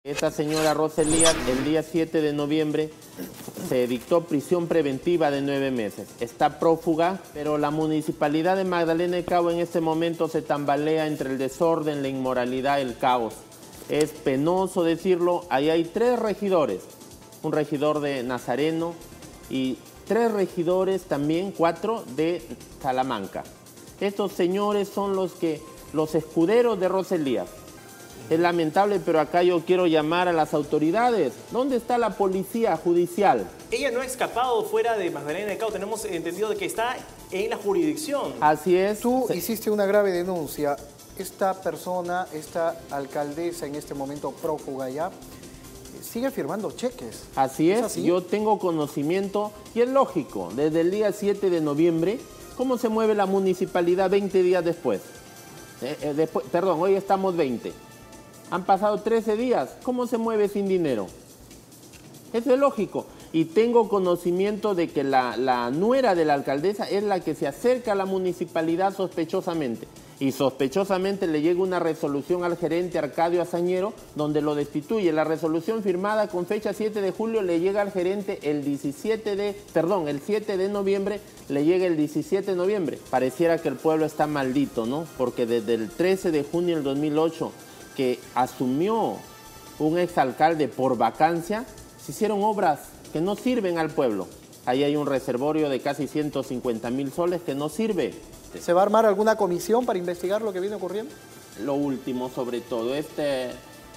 Esta señora Rosa Elías, el día 7 de noviembre, se dictó prisión preventiva de 9 meses. Está prófuga, pero la municipalidad de Magdalena de Cabo en este momento se tambalea entre el desorden, la inmoralidad, el caos. Es penoso decirlo, ahí hay 3 regidores, un regidor de Nazareno y 3 regidores también, 4 de Salamanca. Estos señores son los escuderos de Rosa Elías. Es lamentable, pero acá yo quiero llamar a las autoridades. ¿Dónde está la policía judicial? Ella no ha escapado fuera de Magdalena de Cabo. Tenemos entendido de que está en la jurisdicción. Así es. Tú hiciste una grave denuncia. Esta persona, esta alcaldesa en este momento prófuga ya, sigue firmando cheques. Así es. ¿Así? Yo tengo conocimiento y es lógico. Desde el día 7 de noviembre, ¿cómo se mueve la municipalidad 20 días después? Perdón, hoy estamos 20. Han pasado 13 días. ¿Cómo se mueve sin dinero? Eso es lógico. Y tengo conocimiento de que la nuera de la alcaldesa es la que se acerca a la municipalidad sospechosamente. Y sospechosamente le llega una resolución al gerente Arcadio Azañero donde lo destituye. La resolución firmada con fecha 7 de julio le llega al gerente el 7 de noviembre, le llega el 17 de noviembre. Pareciera que el pueblo está maldito, ¿no? Porque desde el 13 de junio del 2008, que asumió un exalcalde por vacancia, se hicieron obras que no sirven al pueblo. Ahí hay un reservorio de casi 150.000 soles que no sirve. ¿Se va a armar alguna comisión para investigar lo que viene ocurriendo? Lo último, sobre todo, esta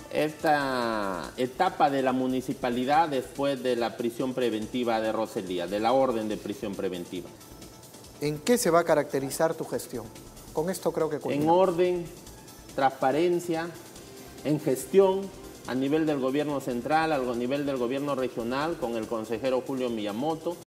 etapa de la municipalidad después de la prisión preventiva de Rosa Elías, de la orden de prisión preventiva. ¿En qué se va a caracterizar tu gestión? Con esto creo que culminamos. En orden, transparencia, en gestión a nivel del gobierno central, a nivel del gobierno regional, con el consejero Julio Miyamoto.